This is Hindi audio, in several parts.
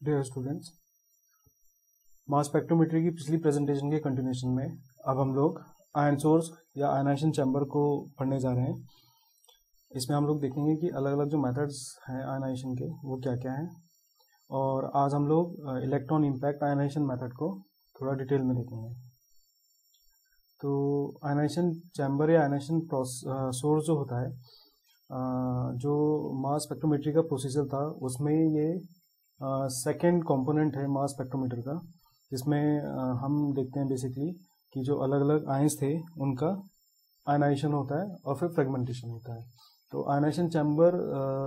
डियर स्टूडेंट्स, मास स्पेक्ट्रोमेट्री की पिछली प्रेजेंटेशन के कंटिन्यूशन में अब हम लोग आयन सोर्स या आयनाइजेशन चैम्बर को पढ़ने जा रहे हैं। इसमें हम लोग देखेंगे कि अलग अलग जो मेथड्स हैं आयनाइजेशन के वो क्या क्या हैं, और आज हम लोग इलेक्ट्रॉन इम्पैक्ट आयनाइजेशन मेथड को थोड़ा डिटेल में देखेंगे। तो आयनाइजेशन चैम्बर या आयनाइजेशन सोर्स जो होता है, जो मास स्पेक्ट्रोमेट्री का प्रोसीजर था उसमें ये सेकेंड कंपोनेंट है मास स्पेक्ट्रोमीटर का, जिसमें हम देखते हैं बेसिकली कि जो अलग अलग आयंस थे उनका आयनाइजेशन होता है और फिर फ्रेगमेंटेशन होता है। तो आयनाइजेशन चैम्बर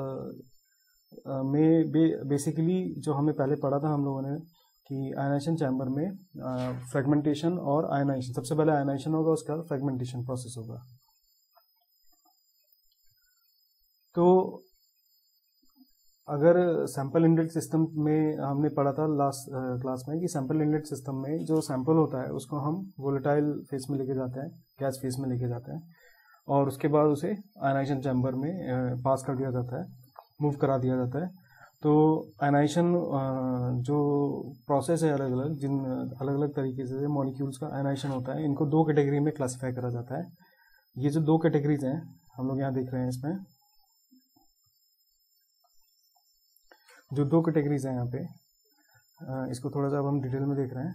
में बेसिकली जो हमें पहले पढ़ा था हम लोगों ने कि आयनाइजेशन चैम्बर में फ्रेगमेंटेशन और आयनाइजेशन, सबसे पहले आयनाइजेशन होगा, उसके बाद फ्रेगमेंटेशन प्रोसेस होगा। तो अगर सैंपल इनलेट सिस्टम में हमने पढ़ा था लास्ट क्लास में कि सैंपल इनलेट सिस्टम में जो सैंपल होता है उसको हम वोलेटाइल फेस में लेके जाते हैं, गैस फेस में लेके जाते हैं, और उसके बाद उसे आयनाइजेशन चैम्बर में पास कर दिया जाता है, मूव करा दिया जाता है। तो आयनाइजेशन जो प्रोसेस है अलग अलग, जिन अलग अलग तरीके से मॉलिक्यूल्स का आयनाइजेशन होता है, इनको दो कैटेगरी में क्लासिफाई करा जाता है। ये जो दो कैटेगरीज हैं हम लोग यहाँ देख रहे हैं, इसमें जो दो कैटेगरीज हैं यहाँ पे, इसको थोड़ा सा अब हम डिटेल में देख रहे हैं।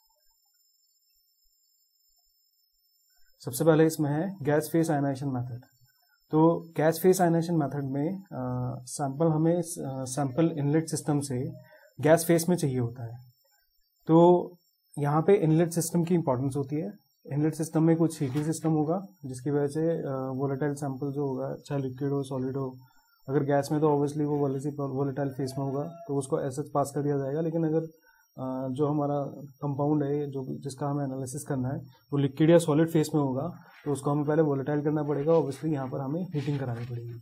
सबसे पहले इसमें है गैस फेस आयनाइजेशन मेथड। तो गैस फेस आयनाइजेशन मेथड में सैंपल हमें सैंपल इनलेट सिस्टम से गैस फेस में चाहिए होता है। तो यहाँ पे इनलेट सिस्टम की इंपॉर्टेंस होती है। इनलेट सिस्टम में कुछ हीटिंग सिस्टम होगा जिसकी वजह से वोलेटाइल सैंपल जो होगा, चाहे लिक्विड हो सॉलिड हो, अगर गैस में तो ऑब्वियसली वो वोलेटाइल फेस में होगा तो उसको ऐसे पास कर दिया जाएगा। लेकिन अगर जो हमारा कंपाउंड है जो जिसका हमें एनालिसिस करना है वो लिक्विड या सॉलिड फेस में होगा तो उसको हमें पहले वोलेटाइल करना पड़ेगा। ऑब्वियसली यहाँ पर हमें हीटिंग करानी पड़ेगी।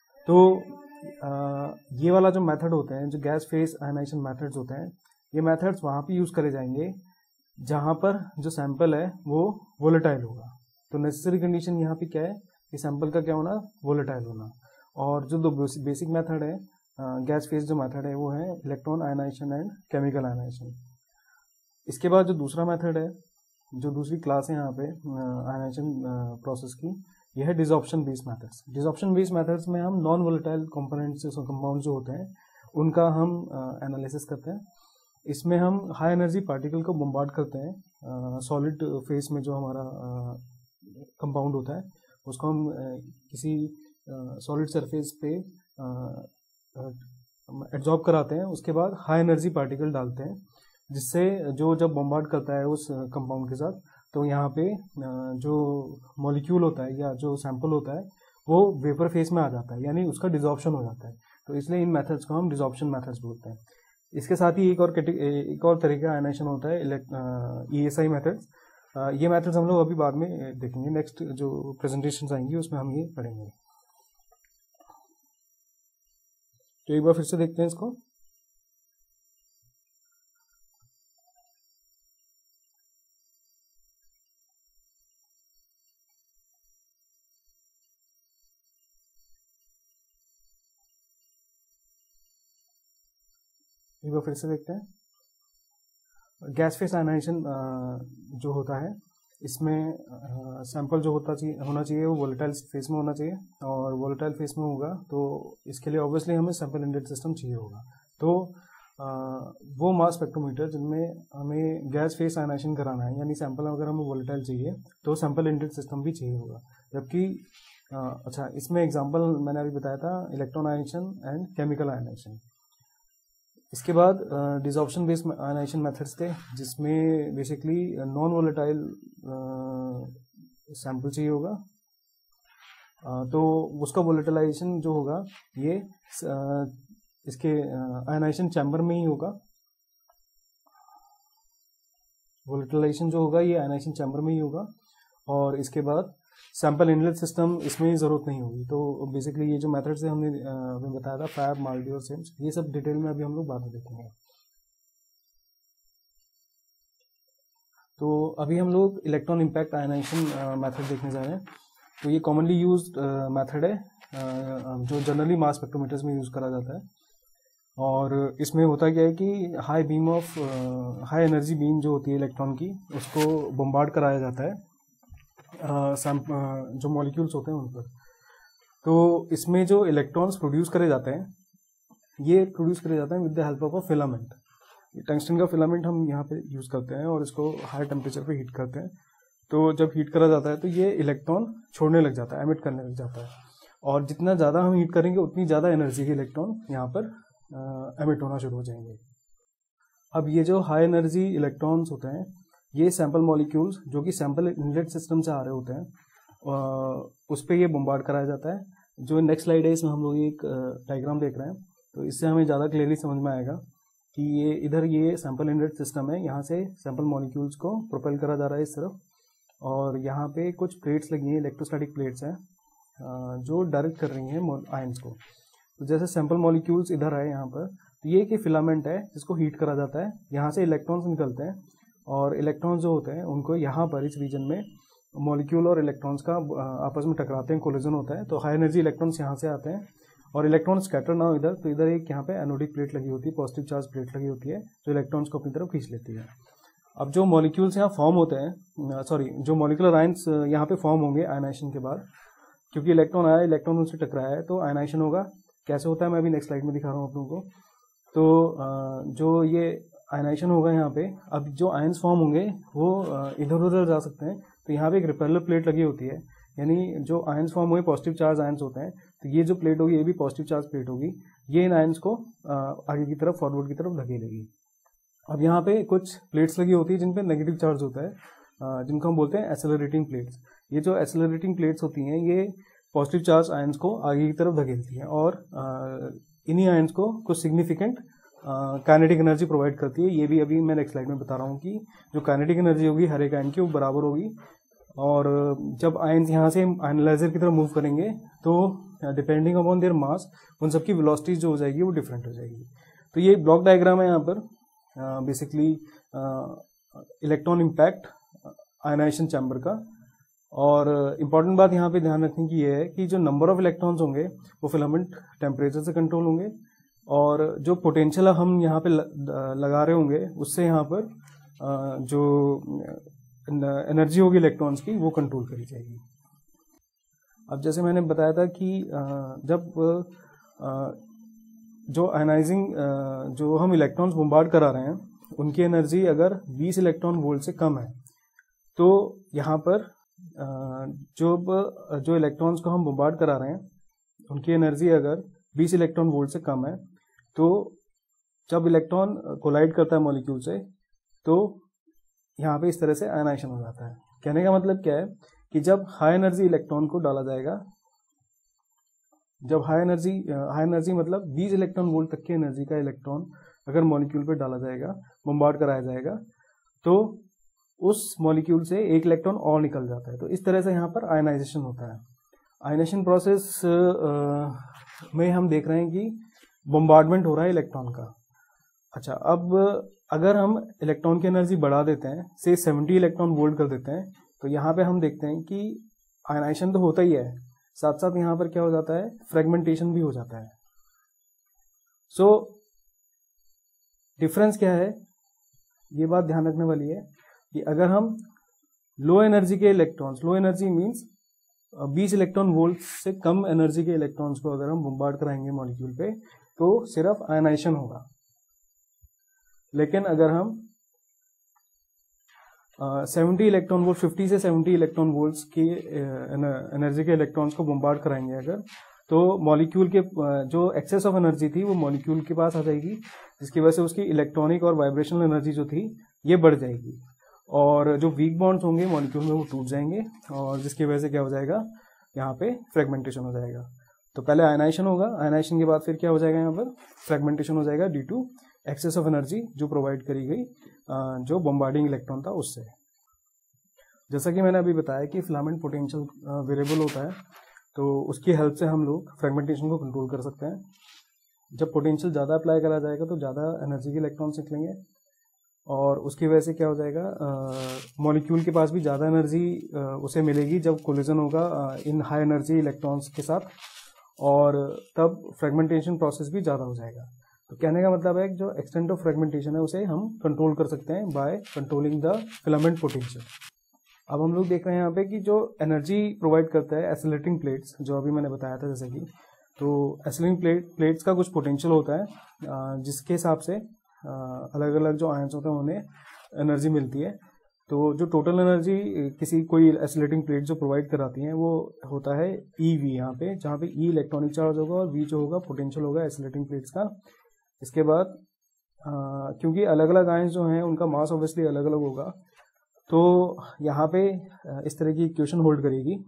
तो ये वाला जो मेथड होते हैं, जो गैस फेस आयनाइजेशन मेथड्स होते हैं, ये मेथड्स वहाँ पे यूज़ करे जाएंगे जहाँ पर जो सैंपल है वो वोलेटाइल होगा। तो नेसेसरी कंडीशन यहाँ पे क्या है कि सैंपल का क्या होना, वोलेटाइल होना। और जो दो बेसिक मेथड है गैस फेस जो मेथड है वो है electron ionisation and chemical ionisation. इसके बाद जो दूसरा मेथड है, जो दूसरी क्लास है यहाँ पे आयनाइजेशन प्रोसेस की, यह है desorption based methods. Desorption based methods में हम नॉन वोलेटाइल कंपोनेंट्स कंपाउंड जो होते हैं उनका हम एनालिसिस करते हैं। इसमें हम हाई एनर्जी पार्टिकल को बम्बार्ड करते हैं। सॉलिड फेस में जो हमारा कंपाउंड होता है उसको हम किसी सॉलिड सरफेस पे एब्जॉर्ब कराते हैं। उसके बाद हाई एनर्जी पार्टिकल डालते हैं, जिससे जो जब बम्बार्ड करता है उस कंपाउंड के साथ, तो यहाँ पे जो मॉलिक्यूल होता है या जो सैंपल होता है वो वेपर फेस में आ जाता है, यानी उसका डिसॉर्प्शन हो जाता है। तो इसलिए इन मेथड्स को हम डिसॉर्प्शन मेथड्स बोलते हैं। इसके साथ ही एक और तरीके का आयनाइजेशन होता है ESI मेथड्स। ये मेथड्स हम लोग अभी बाद में देखेंगे, नेक्स्ट जो प्रेजेंटेशन आएंगी उसमें हम ये पढ़ेंगे। तो एक बार फिर से देखते हैं इसको। एक बार फिर से देखते हैं। गैस फेस आयनाइजेशन जो होता है, इसमें सैंपल जो होना चाहिए वो वोलेटाइल फेस में होना चाहिए, और वोलेटाइल फेस में होगा तो इसके लिए ऑब्वियसली हमें सैंपल इनलेट सिस्टम चाहिए होगा। तो वो मास स्पेक्ट्रोमीटर जिनमें हमें गैस फेस आयनाइजेशन कराना है, यानी सैंपल अगर हमें वोलेटाइल चाहिए तो सैंपल इनलेट सिस्टम भी चाहिए होगा। जबकि अच्छा, इसमें एग्जाम्पल मैंने अभी बताया था electron ionisation and chemical ionisation. इसके बाद डिसॉर्प्शन बेस्ड आयनाइजेशन मेथड्स थे, जिसमें बेसिकली नॉन वोलेटाइल सैंपल चाहिए होगा। तो उसका वोलेटाइलाइजेशन जो होगा ये इसके आयनाइजेशन चैम्बर में ही होगा। वोलेटाइलाइजेशन जो होगा ये आयनाइजेशन चैम्बर में ही होगा, और इसके बाद सैंपल इनलेट सिस्टम इसमें जरूरत नहीं होगी। तो बेसिकली ये जो मेथड्स है हमने अभी बताया था, फैब, माल्डी और सिम्स, ये सब डिटेल में अभी हम लोग बाद में देखेंगे। तो अभी हम लोग इलेक्ट्रॉन इम्पैक्ट आयनाइजेशन मेथड देखने जा रहे हैं। तो ये कॉमनली यूज्ड मेथड है जो जनरली मास स्पेक्ट्रोमीटर्स में यूज करा जाता है। और इसमें होता क्या है कि हाई एनर्जी बीम जो होती है इलेक्ट्रॉन की, उसको बम्बार्ड कराया जाता है जो मॉलिक्यूल्स होते हैं उन पर। तो इसमें जो इलेक्ट्रॉन्स प्रोड्यूस करे जाते हैं, ये प्रोड्यूस करे जाते हैं with the help of a filament. Tungsten का फिलामेंट हम यहाँ पे यूज़ करते हैं और इसको हाई टेम्परेचर पे हीट करते हैं। तो जब हीट करा जाता है तो ये इलेक्ट्रॉन छोड़ने लग जाता है, एमिट करने लग जाता है, और जितना ज़्यादा हम हीट करेंगे उतनी ज़्यादा एनर्जी के इलेक्ट्रॉन यहाँ पर एमिट होना शुरू हो जाएंगे। अब ये जो हाई एनर्जी इलेक्ट्रॉन्स होते हैं, ये सैंपल मॉलिक्यूल्स जो कि सैंपल इनलेट सिस्टम से आ रहे होते हैं, उस पर ये बम्बार्ड कराया जाता है। जो नेक्स्ट स्लाइड है, इसमें हम लोग एक डायग्राम देख रहे हैं, तो इससे हमें ज़्यादा क्लियरली समझ में आएगा कि ये सैंपल इनलेट सिस्टम है। यहाँ से सैंपल मॉलिक्यूल्स को प्रोपेल करा जा रहा है इस तरफ, और यहाँ पे कुछ प्लेट्स लगी हैं, इलेक्ट्रोस्टैटिक प्लेट्स हैं जो डायरेक्ट कर रही हैं आयंस को। तो जैसे सैंपल मॉलिक्यूल्स इधर आए यहाँ पर, तो ये एक फिलामेंट है जिसको हीट करा जाता है। यहाँ से इलेक्ट्रॉन्स निकलते हैं, और इलेक्ट्रॉन्स जो होते हैं उनको यहाँ पर इस रीजन में मॉलिक्यूल और इलेक्ट्रॉन्स का आपस में टकराते हैं, कोलिजन होता है। तो हाई एनर्जी इलेक्ट्रॉन्स यहाँ से आते हैं और इलेक्ट्रॉन स्कैटर ना हो इधर, तो इधर एक यहाँ पे एनोडिक प्लेट लगी होती है, पॉजिटिव चार्ज प्लेट लगी होती है, जो इलेक्ट्रॉन्स को अपनी तरफ खींच लेती है। अब जो मॉलिक्यूल्स यहाँ फॉर्म होते हैं, जो मॉलिकुलर आयंस यहाँ पे फॉर्म होंगे आयनाइजेशन के बाद, क्योंकि इलेक्ट्रॉन आया, इलेक्ट्रॉन उनसे टकराया है, तो आयनाइजेशन होगा। कैसे होता है मैं अभी नेक्स्ट स्लाइड में दिखा रहा हूँ आप लोगों को। तो जो ये आयनाइजेशन होगा यहाँ पे, अब जो आयंस फॉर्म होंगे वो इधर उधर जा सकते हैं। तो यहाँ पे एक रिपेलर प्लेट लगी होती है, यानी जो आयंस फॉर्म हुए पॉजिटिव चार्ज आयंस होते हैं, तो ये जो प्लेट होगी ये भी पॉजिटिव चार्ज प्लेट होगी, ये इन आयंस को आगे की तरफ, फॉरवर्ड की तरफ धकेलेगी। अब यहाँ पे कुछ प्लेट्स लगी होती है जिन पे नेगेटिव चार्ज होता है, जिनको हम बोलते हैं एक्सेलरेटिंग प्लेट्स। ये जो एक्सेलरेटिंग प्लेट्स होती हैं, ये पॉजिटिव चार्ज आयंस को आगे की तरफ धकेलती हैं, और इन्हीं आयंस को कुछ सिग्निफिकेंट काइनेटिक एनर्जी प्रोवाइड करती है। ये भी अभी मैं नेक्स्ट स्लाइड में बता रहा हूँ कि जो काइनेटिक एनर्जी होगी हर एक आयन की वो बराबर होगी। और जब आयंस यहाँ से आयनालाइजर की तरफ मूव करेंगे, तो डिपेंडिंग अपॉन देयर मास उन सबकी वेलोसिटीज जो हो जाएगी वो डिफरेंट हो जाएगी। तो ये ब्लॉक डायग्राम है यहाँ पर, basically electron impact ionisation chamber का। और इम्पॉर्टेंट बात यहाँ पे ध्यान रखने की ये है कि जो नंबर ऑफ इलेक्ट्रॉन्स होंगे वो फिलामेंट टेम्परेचर से कंट्रोल होंगे, और जो पोटेंशियल हम यहाँ पे लगा रहे होंगे उससे यहाँ पर जो एनर्जी होगी इलेक्ट्रॉन्स की वो कंट्रोल करी जाएगी। अब जैसे मैंने बताया था कि जब जो आयनाइजिंग जो हम इलेक्ट्रॉन्स बम्बार्ड करा रहे हैं, उनकी एनर्जी अगर 20 इलेक्ट्रॉन वोल्ट से कम है, तो यहाँ पर जो इलेक्ट्रॉन्स को हम बम्बार्ड करा रहे हैं उनकी एनर्जी अगर 20 इलेक्ट्रॉन वोल्ट से कम है, तो जब इलेक्ट्रॉन कोलाइड करता है मॉलिक्यूल से, तो यहाँ पे इस तरह से आयनाइजेशन हो जाता है। कहने का मतलब क्या है कि जब हाई एनर्जी इलेक्ट्रॉन को डाला जाएगा, जब हाई एनर्जी मतलब 20 इलेक्ट्रॉन वोल्ट तक की एनर्जी का इलेक्ट्रॉन अगर मॉलिक्यूल पे डाला जाएगा, बम्बार्ड कराया जाएगा, तो उस मॉलिक्यूल से एक इलेक्ट्रॉन और निकल जाता है। तो इस तरह से यहाँ पर आयनाइजेशन होता है। आयनाइजेशन प्रोसेस में हम देख रहे हैं कि बम्बार्डमेंट हो रहा है इलेक्ट्रॉन का। अच्छा, अब अगर हम इलेक्ट्रॉन की एनर्जी बढ़ा देते हैं, से 70 इलेक्ट्रॉन वोल्ट कर देते हैं, तो यहाँ पे हम देखते हैं कि आयनाइजेशन तो होता ही है, साथ साथ यहाँ पर क्या हो जाता है, फ्रेगमेंटेशन भी हो जाता है। सो डिफरेंस क्या है, ये बात ध्यान रखने वाली है कि अगर हम लो एनर्जी के electrons, low energy means 20 electron volt से कम एनर्जी के इलेक्ट्रॉन्स को अगर हम बम्बार्ड कराएंगे मॉलिक्यूल पे, तो सिर्फ आयनाइजेशन होगा। लेकिन अगर हम 70 इलेक्ट्रॉन वोल्ट, 50 से 70 इलेक्ट्रॉन वोल्ट्स की एनर्जी के इलेक्ट्रॉन्स को बम्बार्ड कराएंगे अगर, तो मॉलिक्यूल के जो एक्सेस ऑफ एनर्जी थी वो मॉलिक्यूल के पास आ जाएगी, जिसकी वजह से उसकी इलेक्ट्रॉनिक और वाइब्रेशनल एनर्जी जो थी ये बढ़ जाएगी, और जो वीक बॉन्ड्स होंगे मॉलिक्यूल में वो टूट जाएंगे, और जिसकी वजह से क्या हो जाएगा, यहाँ पे फ्रेगमेंटेशन हो जाएगा। तो पहले आयनाइजेशन होगा, आयनाइजेशन के बाद फिर क्या हो जाएगा, यहाँ पर फ्रेगमेंटेशन हो जाएगा due to excess of energy जो प्रोवाइड करी गई जो बम्बार्डिंग इलेक्ट्रॉन था उससे। जैसा कि मैंने अभी बताया कि फिलामेंट पोटेंशियल वेरिएबल होता है, तो उसकी हेल्प से हम लोग फ्रेगमेंटेशन को कंट्रोल कर सकते हैं। जब पोटेंशियल ज़्यादा अप्लाई करा जाएगा तो ज़्यादा एनर्जी के इलेक्ट्रॉन्स निकलेंगे, और उसकी वजह से क्या हो जाएगा, मॉलिक्यूल के पास भी ज़्यादा एनर्जी उसे मिलेगी जब कोलिजन होगा इन हाई एनर्जी इलेक्ट्रॉन्स के साथ, और तब फ्रेगमेंटेशन प्रोसेस भी ज़्यादा हो जाएगा। तो कहने का मतलब है कि जो एक्सटेंट ऑफ फ्रेगमेंटेशन है उसे हम कंट्रोल कर सकते हैं by controlling the filament potential. अब हम लोग देख रहे हैं यहाँ पे कि जो एनर्जी प्रोवाइड करता है एसिलेटिंग प्लेट्स, जो अभी मैंने बताया था जैसे कि, तो एसिलेटिंग प्लेट्स का कुछ पोटेंशियल होता है जिसके हिसाब से अलग अलग जो आयंस होते हैं उन्हें एनर्जी मिलती है। तो जो टोटल एनर्जी किसी कोई एसिलेटिंग प्लेट जो प्रोवाइड कराती हैं वो होता है EV यहाँ पे, जहाँ पे E इलेक्ट्रॉनिक चार्ज होगा और V जो होगा पोटेंशियल होगा एसिलेटिंग प्लेट्स का। इसके बाद क्योंकि अलग अलग आयंस जो हैं उनका मास ऑब्वियसली अलग अलग होगा, तो यहाँ पे इस तरह की इक्वेशन होल्ड करेगी।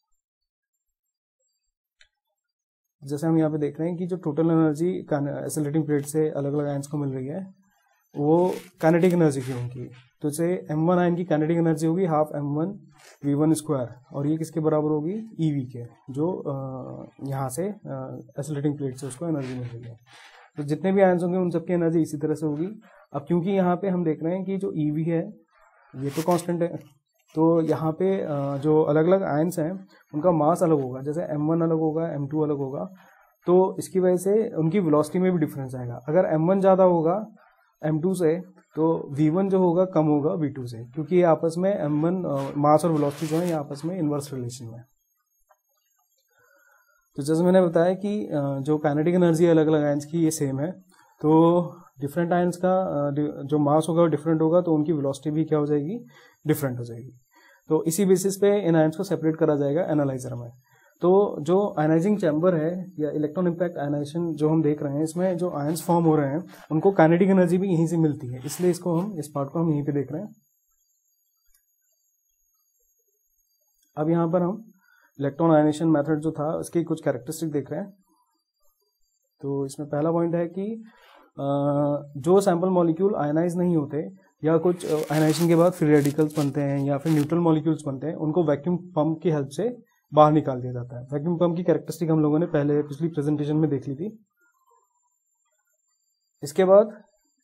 जैसे हम यहाँ पे देख रहे हैं कि जो टोटल एनर्जी एसिलेटिंग प्लेट से अलग अलग आयंस को मिल रही है वो काइनेटिक एनर्जी की होगी। तो इसे M1 आयन की काइनेटिक एनर्जी होगी हाफ M1 V1 स्क्वायर, और ये किसके बराबर होगी EV के, जो यहाँ से एसिलेटिंग प्लेट से उसको एनर्जी मिल रही है। तो जितने भी आयंस होंगे उन सबकी एनर्जी इसी तरह से होगी। अब क्योंकि यहाँ पे हम देख रहे हैं कि जो EV है ये तो कांस्टेंट है, तो यहाँ पे जो अलग अलग आयंस हैं उनका मास अलग होगा, जैसे M1 अलग होगा, M2 अलग होगा, तो इसकी वजह से उनकी वेलोसिटी में भी डिफरेंस आएगा। अगर M1 ज़्यादा होगा M2 से तो V1 जो होगा कम होगा V2 से, क्योंकि ये आपस में M1 मास और वेलोसिटी जो है ये आपस में इनवर्स रिलेशन में। तो जैसे मैंने बताया कि जो काइनेटिक एनर्जी अलग अलग आयंस की ये सेम है, तो डिफरेंट आयंस का जो मास होगा वो डिफरेंट होगा, तो उनकी वेलोसिटी भी क्या हो जाएगी, डिफरेंट हो जाएगी। तो इसी बेसिस पे इन आयंस को सेपरेट करा जाएगा एनालाइजर में। तो जो आयनाइजिंग चैम्बर है या इलेक्ट्रॉन इम्पैक्ट आयनाइजेशन जो हम देख रहे हैं, इसमें जो आयंस फॉर्म हो रहे हैं उनको काइनेटिक एनर्जी भी यहीं से मिलती है, इसलिए इसको हम इस पार्ट को हम यहीं पे देख रहे हैं। अब यहाँ पर हम इलेक्ट्रॉन आयनाइजेशन मेथड जो था उसकी कुछ कैरेक्टरिस्टिक देख रहे हैं। तो इसमें पहला पॉइंट है कि जो सैंपल मॉलिक्यूल आयनाइज नहीं होते या कुछ आयनाइजेशन के बाद फ्री रेडिकल्स बनते हैं या फिर न्यूट्रल मॉलिक्यूल्स बनते हैं, उनको वैक्यूम पंप की हेल्प से बाहर निकाल दिया जाता है। वैक्यूम पंप की कैरेक्टरिस्टिक हम लोगों ने पहले पिछली प्रेजेंटेशन में देख ली थी। इसके बाद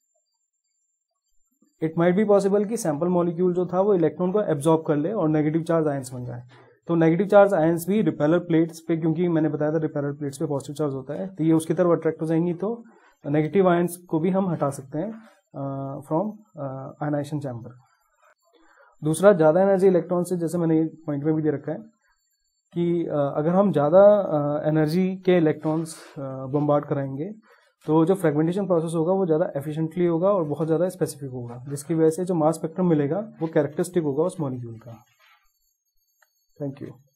इट माइट बी पॉसिबल कि सैंपल मॉलिक्यूल जो था वो इलेक्ट्रॉन को एब्जॉर्ब कर ले और नेगेटिव चार्ज आयंस बन जाए। तो नेगेटिव चार्ज आयंस भी रिपेलर प्लेट्स पे, क्योंकि मैंने बताया था रिपेलर प्लेट्स पे पॉजिटिव चार्ज होता है, तो ये उसकी तरफ अट्रैक्ट हो जाएंगी, तो नेगेटिव आयंस को भी हम हटा सकते हैं फ्रॉम आयनाइजेशन चैम्बर। दूसरा, ज़्यादा एनर्जी इलेक्ट्रॉन से, जैसे मैंने पॉइंट में भी दे रखा है कि अगर हम ज़्यादा एनर्जी के इलेक्ट्रॉन्स बम्बार्ड कराएंगे तो जो फ्रेगमेंटेशन प्रोसेस होगा वो ज़्यादा एफिशिएंटली होगा और बहुत ज़्यादा स्पेसिफिक होगा, जिसकी वजह से जो मास स्पेक्ट्रम मिलेगा वो कैरेक्टरिस्टिक होगा उस मॉलिक्यूल का। Thank you.